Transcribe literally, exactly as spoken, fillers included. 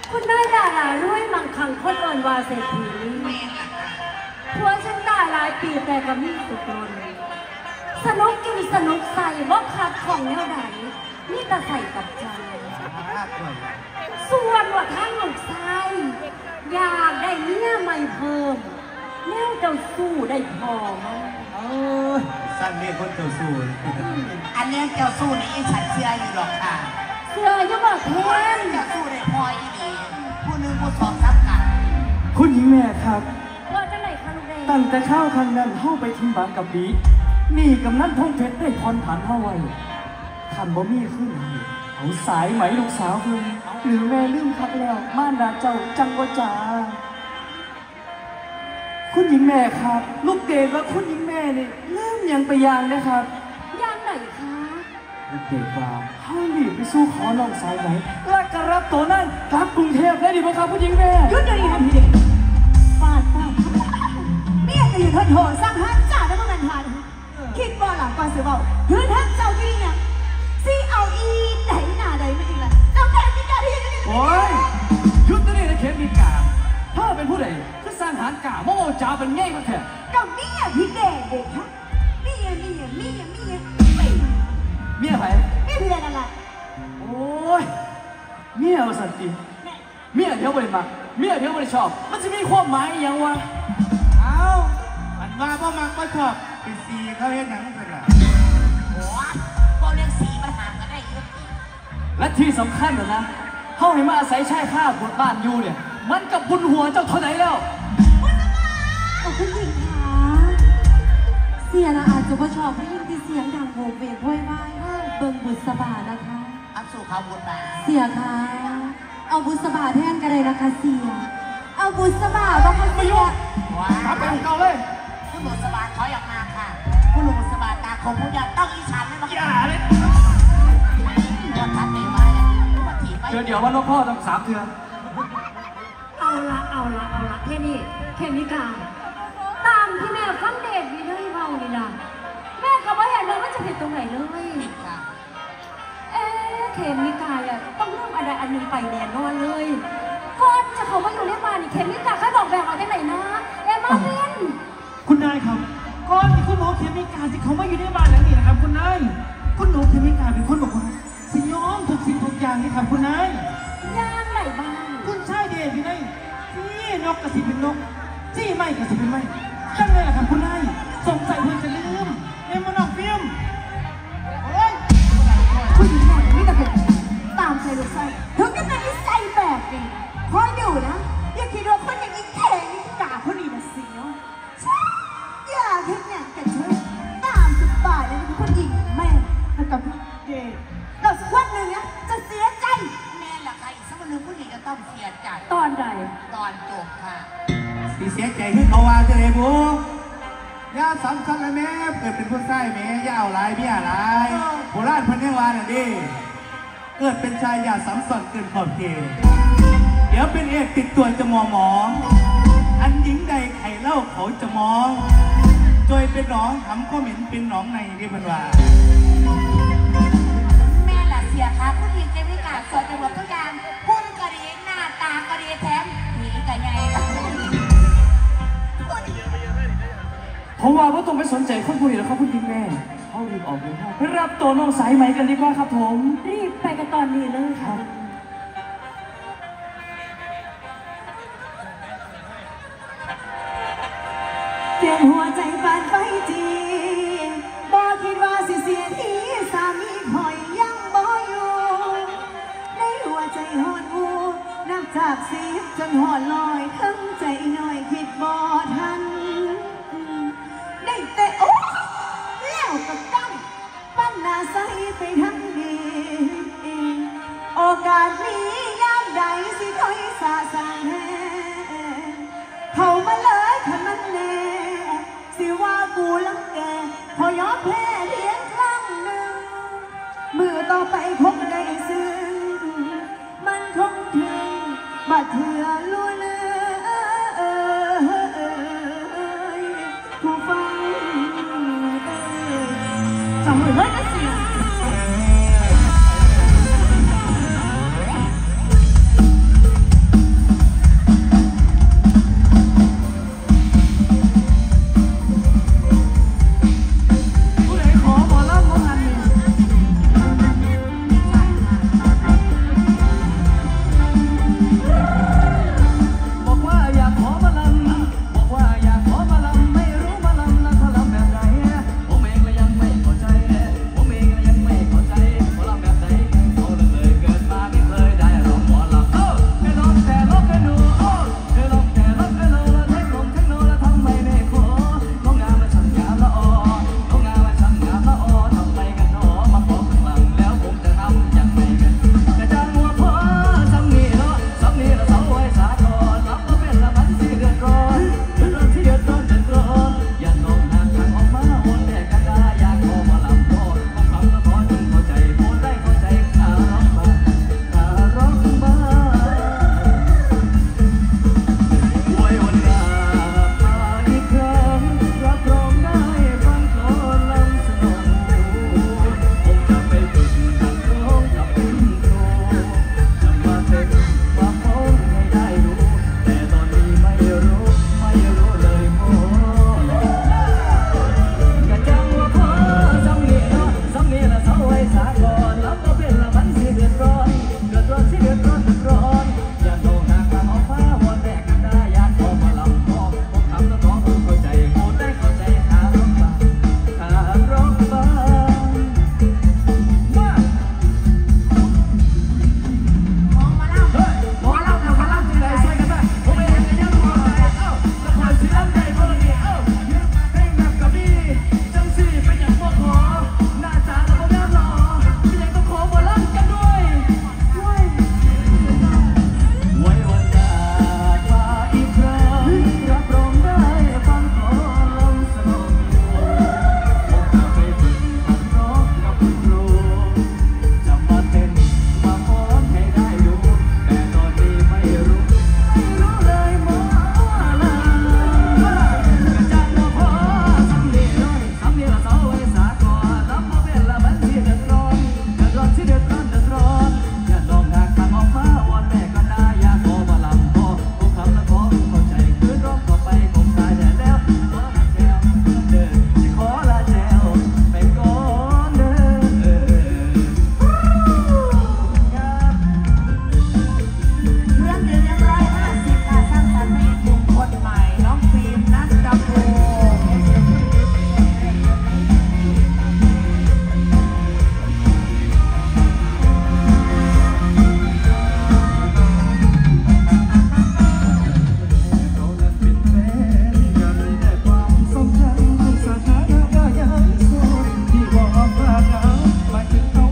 คุณได้ดาราด้วยมังคังคนอ่อนวาเศรษฐีผัวฉันตายหลายปีแต่ก็มีสุดตนสนุกกินสนุกใส่ว่าคัดของแนวไหนนี่แต่ใส่กับใจส่วนว่าทั้งหนุกไส้อยากได้เนื้อใหม่เพิ่มแนวเจ้าสู้ได้พอมั้งเออสั้นเรียกคนเจ้าสู้อันเลี้ยงเจ้าสู้นี่ฉันเชื่ออยู่หรอกค่ะเชื่อยังบอกเพื่อนเจ้าสู้ได้พออีดีผู้หนึ่งผู้สองสามกันคุณหญิงแม่ครับว่าจะไหนคะลูกเอ๋ตั้งแต่ข้าวครั้งนั้นเข้าไปทิ้งบางกับบีนี่กำนันทงเพชรได้พรผ่านเข้าไว้ขันบ่มีขึ้นเอาสายไหมลูกสาวเพิ่งหรือแม่ลืมคักแล้วม่านดาเจ้าจังว่าจ๋าคุณหญิงแม่ครับลูกเกดว่าคุณหญิงแม่นี่เริ่มยังไปยางนะครับยางไหนคะลูกเกดว่าเข้าหลีไปสู้ขอน้องสายไหมและกระรับตัวนั่นกลับกรุงเทพได้ดีไหมครับคุณหญิงแม่ยุดเดี๋ยวนี้ครับพี่เด็กฟาดฟาดเมียจะอยู่ทนโหดสั่งห้ามจ่าได้เมื่อวันผ่านคิดว่าหลังก่อนเสือเบายืนทั้งเจ้าที่เนี่ยซีเอาอีไหนหน้าใดไม่อีกละเจ้าแค่มีการที่ยังไม่ได้โอ้ยยุดตัวนี้นะเข็มมีกาถ้าเป็นผู้ใดก็สร้างหารกาโม่จ่าเป็นง่ายมาแค่ก็เมียพี่เด็กเด็กครับเมียเมียเมียเมียเมียใครเมียเพื่อนอะไรโอ้ยเมียสันติเมียเดี๋ยวไปมาเมียเดี๋ยวไปชอบมันจะมีความหมายอย่างวะเอ้ามันว่าพ่อมักพ่อชอบเป็นสีเขาเห็นหนังสักอย่างโอ้พวกเรื่องสีมันห่างกันได้เยอะและที่สำคัญนะนะเฮาให้มาอาศัยชายข้าบนบ้านอยู่เนี่ยมันกับบุญหัวเจ้าเท่าไหร่แล้วโอ้คุณหญิงคะเสียนะอาจจะว่าชอบผู้หญิงที่เสียงดังโวเวกโวยวายเบิ่งบุษบานะคะอับสู่เขาบุญมาเสียคะเอาบุษบาแทนกันเลยนะคะเสียเอาบุษบาบ้างคะเสียว้าวเป็นเก่าเลยคุณบุษบาถอยออกมาค่ะคุณบุษบาตาคมผู้ยาต้องอีฉันไม่มาอย่าเลยวัดทัดเองไว้เดี๋ยวเดี๋ยววันพ่อต้องสามเดือนเอาละเอาละเอาละแค่นี้แค่นี้กาตามที่แม่ฟังเด็กมีเรื่องเมานี่นะแม่ก็ไม่เห็นเลยว่าจะผิดตรงไหนเลยเอ๊ะเขมิกาอะต้องเริ่มอะไรอันนึงไปแน่นอนเลยก่อนจะเขามาอยู่ในบ้านนี่เขมิกาแค่บอกแบบเอาได้ไหนนะเอ๊ะมาเล่นคุณนายครับก่อนที่คุณหนูเขมิกาที่เขามาอยู่ในบ้านหลังนี้นะครับคุณนายคุณหนูเขมิกาเป็นคนบอกว่าสิยอมทุกสิ่งทุกอย่างนี่ครับคุณนายย่างไหนบ้างคุณชายเดชพี่นายที่นกกระสิเป็นนกที่ไม่กระสิเป็นไม่ตั้งเลยล่ะครับคุณนายสงสัยเพื่อนจะลืมเอ็มมานอกฟิล์มโอ้ยคุณหญิงแม่ไม่ต้องเป็นตามใจลูกไส้ถึงจะเป็นนิสัยแบบนี้คอยดูนะอย่าคิดว่าคนอย่างนี้แข็งกาคนนี้นะเสียใช่อย่าคิดอย่างกันเถอะตามสบายเลยคุณหญิงแม่แล้วกับพี่เดชเราสักวันหนึ่งนะจะเสียใจแม่ละใครสักวันหนึ่งผู้หญิงจะต้องเสียใจตอนใดตอนจบค่ะสีเสียใจที่เขาว่าจะเลยบุกย่าสำคัญเลยแม่เกิดเป็นผู้ชายแม่ย่าเอาลายพี่อะไรโบราณพันธุ์วาน่ะดิเกิดเป็นชายอย่าสำสันเกินขอบเขตเดี๋ยวเป็นเอกติดตัวจะมองมองอันหญิงใดไข่เล่าเขาจะมองโดยเป็นหนองทำข้อเหม็นเป็นหนองในที่พันว่าแม่ละเสียค่ะผู้หญิงจะมีการสอนในหมดทุกอย่างพุ่นก็ดีหน้าตาก็ดีแถมหนีกันไงเพราะว่าว่าต้องไปสนใจคนผู้หญิงแล้วครับคุณหญิงแม่เขารีบออกเลยครับไปรับตัวน้องสายไหมกันดีกว่าครับผมรีบไปกันตอนนี้เลยครับเสียงหัวใจบาดไฟจีบอกคิดว่าสิเสียทีสามีคอยยังบ่อยู่ในหัวใจหอนหูนับจากสีจนหอนลอยทั้งใจหน่อยคิดบ่ทันได้แต่โอ้แล้วก็ตั้งปั้นหน้าใสไปทั้งดีโอกาสนี้ยามใดสิถอยสาสางแน่เขามาเลยขมันแน่สิว่ากูลังแกพอยอมแพ้เพียงครั้งหนึ่งมือต่อไปคงได้ซึ้งมันคงถึงบัดถึง